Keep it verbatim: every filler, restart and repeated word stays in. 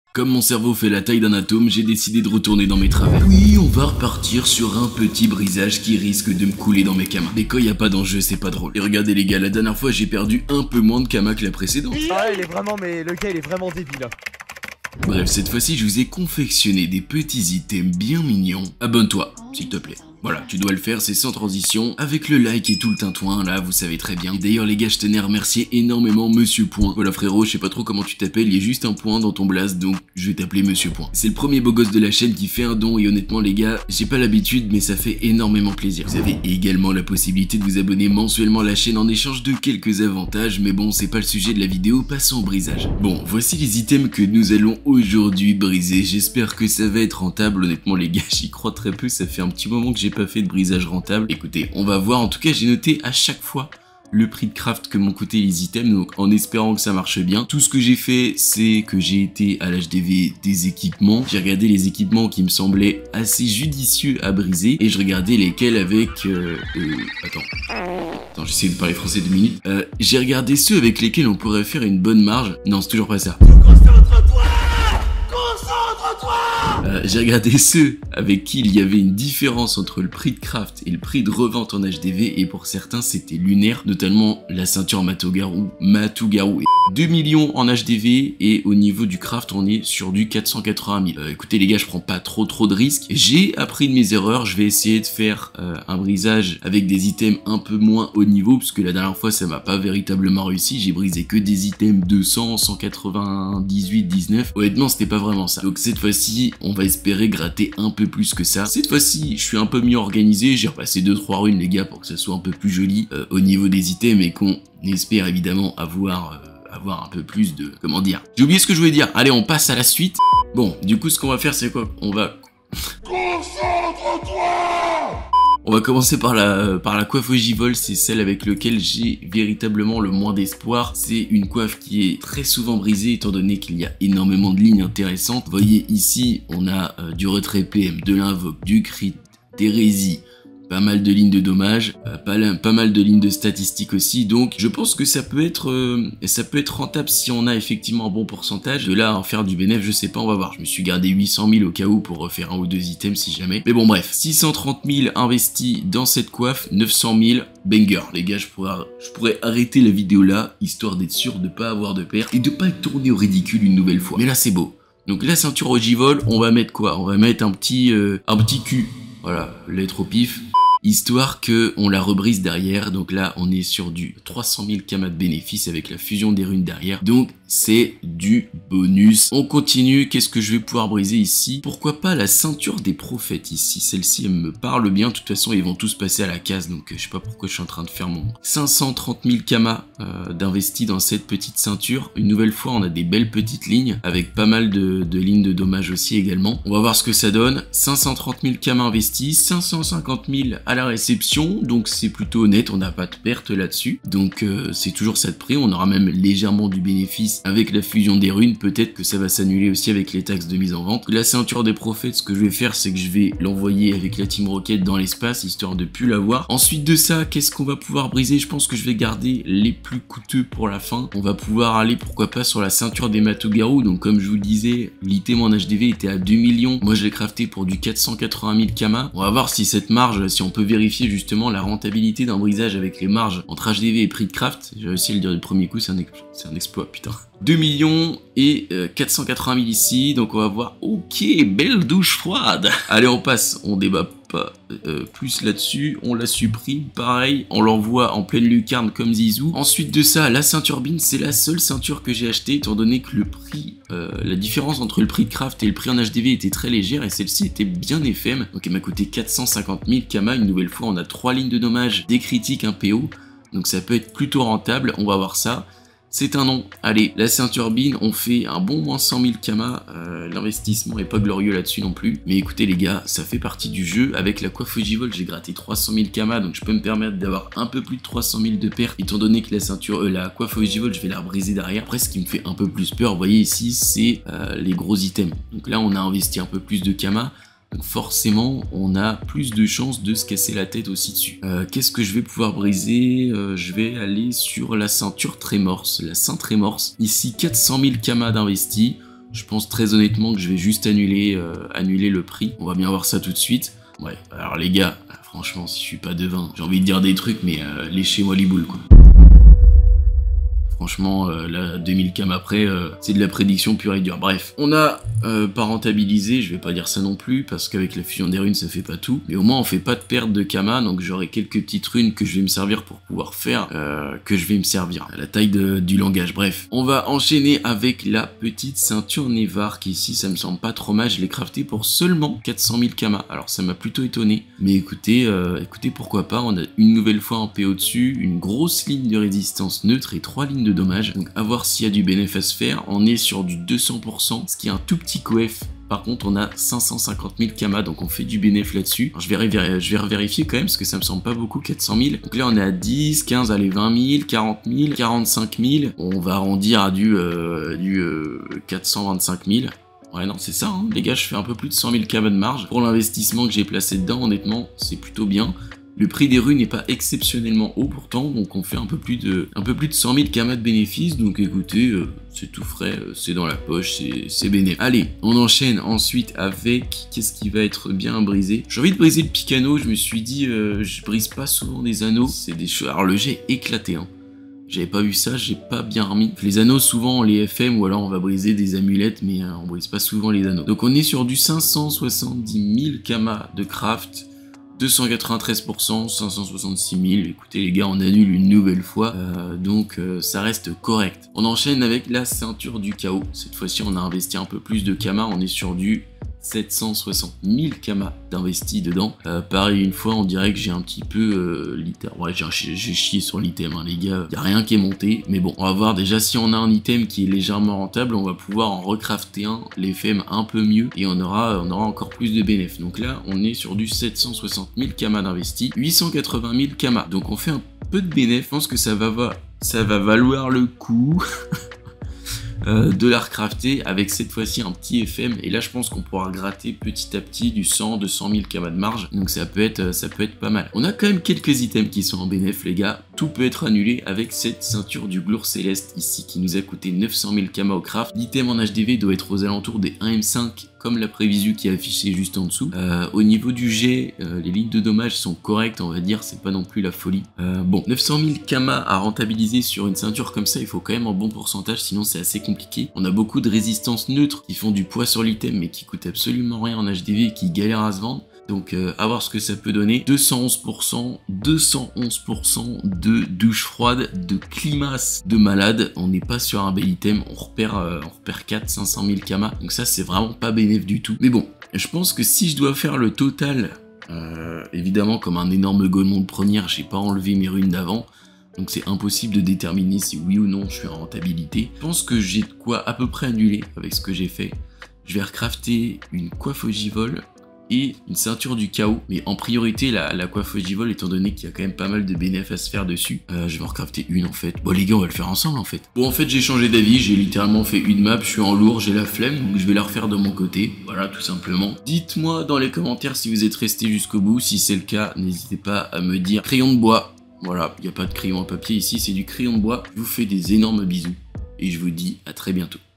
Comme mon cerveau fait la taille d'un atome, j'ai décidé de retourner dans mes travers. Oui, on va repartir sur un petit brisage qui risque de me couler dans mes kamas. Mais quand il n'y a pas d'enjeu, c'est pas drôle. Et regardez les gars, la dernière fois j'ai perdu un peu moins de kamas que la précédente. Ah, il est vraiment, mais le gars il est vraiment débile. Bref, cette fois-ci je vous ai confectionné des petits items bien mignons. Abonne-toi, s'il te plaît. Voilà, tu dois le faire, c'est sans transition, avec le like et tout le tintouin, là, vous savez très bien. D'ailleurs les gars, je tenais à remercier énormément Monsieur Point. Voilà frérot, je sais pas trop comment tu t'appelles, il y a juste un point dans ton blast, donc je vais t'appeler Monsieur Point. C'est le premier beau gosse de la chaîne qui fait un don, et honnêtement les gars, j'ai pas l'habitude, mais ça fait énormément plaisir. Vous avez également la possibilité de vous abonner mensuellement à la chaîne en échange de quelques avantages, mais bon, c'est pas le sujet de la vidéo, passons au brisage. Bon, voici les items que nous allons aujourd'hui briser, j'espère que ça va être rentable, honnêtement les gars, j'y crois très peu, ça fait un petit moment que j'ai pas fait de brisage rentable. Écoutez, on va voir, en tout cas j'ai noté à chaque fois le prix de craft que m'ont coûté les items, donc en espérant que ça marche bien. Tout ce que j'ai fait, c'est que j'ai été à l'H D V des équipements, j'ai regardé les équipements qui me semblaient assez judicieux à briser, et je regardais lesquels avec... Euh, euh, attends... Attends, j'essaie de parler français deux minutes. Euh, j'ai regardé ceux avec lesquels on pourrait faire une bonne marge. Non, c'est toujours pas ça. Concentre-toi! Concentre-toi! Euh, j'ai regardé ceux avec qui il y avait une différence entre le prix de craft et le prix de revente en H D V, et pour certains c'était lunaire, notamment la ceinture Matogaru, Matugaru. deux millions en H D V, et au niveau du craft on est sur du quatre cent quatre-vingt mille. Euh, écoutez les gars, je prends pas trop trop de risques, j'ai appris de mes erreurs, je vais essayer de faire euh, un brisage avec des items un peu moins haut niveau, parce que la dernière fois ça m'a pas véritablement réussi, j'ai brisé que des items deux cents, cent quatre-vingt-dix-huit, dix-neuf, honnêtement c'était pas vraiment ça. Donc cette fois-ci on va espérer gratter un peu plus que ça. Cette fois-ci je suis un peu mieux organisé, j'ai repassé deux trois runes les gars pour que ça soit un peu plus joli euh, au niveau des items, et qu'on espère évidemment avoir... Euh, avoir un peu plus de... comment dire, j'ai oublié ce que je voulais dire. Allez, on passe à la suite. Bon, du coup, ce qu'on va faire, c'est quoi? On va... Concentre-toi! On va commencer par la, par la coiffe ogivole, c'est celle avec laquelle j'ai véritablement le moins d'espoir. C'est une coiffe qui est très souvent brisée, étant donné qu'il y a énormément de lignes intéressantes. Vous voyez, ici, on a euh, du retrait P M, de l'invoque, du crit, d'hérésie, pas mal de lignes de dommages, euh, pas, pas mal de lignes de statistiques aussi, donc je pense que ça peut être euh, ça peut être rentable si on a effectivement un bon pourcentage. De là à en faire du bénéfice, je sais pas, on va voir. Je me suis gardé huit cent mille au cas où pour refaire un ou deux items si jamais. Mais bon bref, six cent trente mille investis dans cette coiffe, neuf cent mille banger. Les gars, je pourrais, je pourrais arrêter la vidéo là, histoire d'être sûr de pas avoir de perte et de pas être tourné au ridicule une nouvelle fois. Mais là c'est beau. Donc la ceinture ogivole, on va mettre quoi? On va mettre un petit, euh, un petit cul. Voilà, lettre au pif. Histoire que on la rebrise derrière. Donc là on est sur du trois cent mille kamas de bénéfice avec la fusion des runes derrière, donc c'est du bonus. On continue, qu'est-ce que je vais pouvoir briser ici? Pourquoi pas la ceinture des prophètes ici, celle-ci elle me parle bien, de toute façon ils vont tous passer à la case, donc je sais pas pourquoi je suis en train de faire mon cinq cent trente mille kamas euh, d'investi dans cette petite ceinture. Une nouvelle fois on a des belles petites lignes avec pas mal de, de lignes de dommages aussi également. On va voir ce que ça donne. Cinq cent trente mille kamas investis, cinq cent cinquante mille à la réception, donc c'est plutôt honnête, on n'a pas de perte là-dessus, donc euh, c'est toujours ça de prix. On aura même légèrement du bénéfice avec la fusion des runes, peut-être que ça va s'annuler aussi avec les taxes de mise en vente. La ceinture des prophètes, ce que je vais faire, c'est que je vais l'envoyer avec la Team Rocket dans l'espace, histoire de plus l'avoir. Ensuite de ça, qu'est-ce qu'on va pouvoir briser? Je pense que je vais garder les plus coûteux pour la fin. On va pouvoir aller, pourquoi pas, sur la ceinture des Matogaru. Donc comme je vous le disais, l'item en H D V était à deux millions, moi je l'ai crafté pour du quatre cent quatre-vingt mille kamas. On va voir si cette marge, si on peut vérifier justement la rentabilité d'un brisage avec les marges entre H D V et prix de craft. J'ai réussi à le dire du premier coup, c'est un, un exploit, putain. deux millions et euh, quatre cent quatre-vingt mille ici, donc on va voir. Ok, belle douche froide. Allez, on passe, on débat pas euh, plus là-dessus, on la supprime, pareil, on l'envoie en pleine lucarne comme Zizou. Ensuite de ça, la ceinture Bean, c'est la seule ceinture que j'ai achetée, étant donné que le prix, euh, la différence entre le prix de craft et le prix en H D V était très légère, et celle-ci était bien F M, donc elle m'a coûté quatre cent cinquante mille kamas. Une nouvelle fois, on a trois lignes de dommages, des critiques, un P O, donc ça peut être plutôt rentable, on va voir ça. C'est un nom. Allez, la ceinture Bean, on fait un bon moins cent mille kamas. Euh, L'investissement est pas glorieux là-dessus non plus. Mais écoutez les gars, ça fait partie du jeu. Avec la coiffe ogivole, j'ai gratté trois cent mille kamas, donc je peux me permettre d'avoir un peu plus de trois cent mille de perte, étant donné que la ceinture, euh, la coiffe ogivole, je vais la briser derrière. Après, ce qui me fait un peu plus peur, vous voyez ici, c'est euh, les gros items. Donc là, on a investi un peu plus de kamas. Donc forcément, on a plus de chances de se casser la tête aussi dessus. Euh, Qu'est-ce que je vais pouvoir briser? euh, Je vais aller sur la ceinture Trémorse, la Saint Trémorse. Ici, quatre cent mille kamas d'investi. Je pense très honnêtement que je vais juste annuler, euh, annuler le prix. On va bien voir ça tout de suite. Ouais, alors les gars, franchement, si je suis pas devin, j'ai envie de dire des trucs, mais euh, léchez-moi les boules, quoi. Franchement, euh, là, deux mille cam après, euh, c'est de la prédiction pure et dure. Bref, on a euh, pas rentabilisé, je vais pas dire ça non plus, parce qu'avec la fusion des runes, ça fait pas tout. Mais au moins, on fait pas de perte de kama, donc j'aurai quelques petites runes que je vais me servir pour pouvoir faire, euh, que je vais me servir à la taille de, du langage. Bref, on va enchaîner avec la petite ceinture Nevar, qui ici, ça me semble pas trop mal. Je l'ai crafté pour seulement quatre cent mille kama. Alors, ça m'a plutôt étonné. Mais écoutez, euh, écoutez, pourquoi pas, on a une nouvelle fois un P O dessus, une grosse ligne de résistance neutre et trois lignes de dommage. Donc à voir s'il y a du bénéfice à se faire. On est sur du deux cents pour cent, ce qui est un tout petit coef. Par contre, on a cinq cent cinquante mille kama, donc on fait du bénéfice là-dessus. Je vais, je vais vérifier quand même, parce que ça me semble pas beaucoup, quatre cent mille. Donc là, on est à dix, quinze, allez, vingt mille, quarante mille, quarante-cinq mille. On va arrondir à du, euh, du euh, quatre cent vingt-cinq mille. Ouais, non, c'est ça, hein. Les gars, je fais un peu plus de cent mille kama de marge. Pour l'investissement que j'ai placé dedans, honnêtement, c'est plutôt bien. Le prix des runes n'est pas exceptionnellement haut pourtant, donc on fait un peu plus de, un peu plus de cent mille kama de bénéfices, donc écoutez, euh, c'est tout frais, euh, c'est dans la poche, c'est bénéfique. Allez, on enchaîne ensuite avec, qu'est-ce qui va être bien brisé? J'ai envie de briser le picano, je me suis dit, euh, je brise pas souvent des anneaux, c'est des choses, alors le jet est éclaté, hein. J'avais pas vu ça, j'ai pas bien remis. Les anneaux, souvent, on les F M ou alors on va briser des amulettes, mais euh, on brise pas souvent les anneaux. Donc on est sur du cinq cent soixante-dix mille kama de craft, deux cent quatre-vingt-treize pour cent, cinq cent soixante-six mille. Écoutez les gars, on annule une nouvelle fois, euh, donc euh, ça reste correct. On enchaîne avec la ceinture du chaos. Cette fois-ci, on a investi un peu plus de kama, on est sur du sept cent soixante mille kama d'investi dedans. Euh, pareil, une fois, on dirait que j'ai un petit peu euh, l'item. Ouais, j'ai chié sur l'item, hein, les gars. Il n'y a rien qui est monté. Mais bon, on va voir déjà si on a un item qui est légèrement rentable. On va pouvoir en recrafter un, les F M un peu mieux. Et on aura, on aura encore plus de bénéfices. Donc là, on est sur du sept cent soixante mille kama d'investi, huit cent quatre-vingt mille kama. Donc on fait un peu de bénéfices. Je pense que ça va, va, ça va valoir le coup. Euh, de la recrafter avec cette fois-ci un petit F M, et là je pense qu'on pourra gratter petit à petit du cent, deux cent mille kama de marge, donc ça peut être ça peut être pas mal. On a quand même quelques items qui sont en bénéf les gars, tout peut être annulé avec cette ceinture du glour céleste ici qui nous a coûté neuf cent mille kama au craft. L'item en H D V doit être aux alentours des un M cinq comme la prévisu qui est affichée juste en dessous. Euh, au niveau du jet, euh, les lignes de dommages sont correctes, on va dire, c'est pas non plus la folie. Euh, bon, neuf cent mille kama à rentabiliser sur une ceinture comme ça, il faut quand même un bon pourcentage, sinon c'est assez compliqué. On a beaucoup de résistances neutres qui font du poids sur l'item, mais qui coûtent absolument rien en H D V et qui galèrent à se vendre. Donc euh, à voir ce que ça peut donner. deux cent onze pour cent, deux cent onze pour cent de douche froide, de climasse de malade. On n'est pas sur un bel item, on repère, euh, on repère quatre, cinq cent mille kama. Donc ça c'est vraiment pas bénéf du tout. Mais bon, je pense que si je dois faire le total, euh, évidemment comme un énorme golemon de première, j'ai pas enlevé mes runes d'avant. Donc c'est impossible de déterminer si oui ou non je suis en rentabilité. Je pense que j'ai de quoi à peu près annuler avec ce que j'ai fait. Je vais recrafter une coiffe ogivole et une ceinture du chaos, mais en priorité la, la coiffe ogivole, étant donné qu'il y a quand même pas mal de bénéfices à se faire dessus. Euh, je vais en recrafter une en fait. Bon les gars, on va le faire ensemble en fait. Bon en fait j'ai changé d'avis, j'ai littéralement fait une map, je suis en lourd, j'ai la flemme, donc je vais la refaire de mon côté. Voilà tout simplement. Dites-moi dans les commentaires si vous êtes resté jusqu'au bout, si c'est le cas, n'hésitez pas à me dire. Crayon de bois, voilà, il n'y a pas de crayon à papier ici, c'est du crayon de bois. Je vous fais des énormes bisous et je vous dis à très bientôt.